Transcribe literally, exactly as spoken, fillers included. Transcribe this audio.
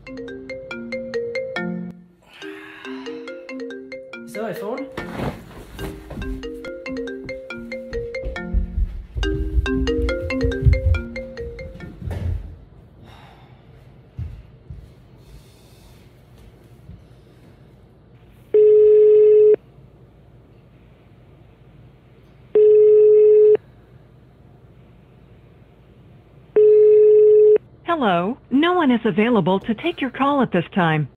Is that my phone? Hello, no one is available to take your call at this time.